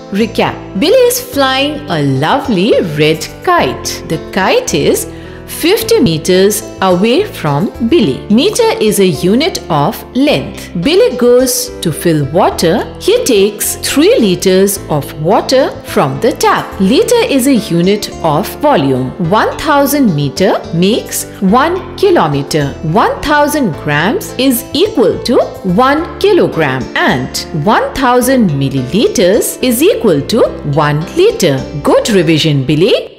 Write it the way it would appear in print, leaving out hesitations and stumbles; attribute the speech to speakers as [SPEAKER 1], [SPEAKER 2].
[SPEAKER 1] Recap. Billy is flying a lovely red kite. The kite is 50 meters away from Billy. Meter is a unit of length. Billy goes to fill water. He takes 3 liters of water from the tap. Liter is a unit of volume. 1000 meter makes 1 kilometer. 1000 grams is equal to 1 kilogram and 1000 milliliters is equal to 1 liter. Good revision, Billy.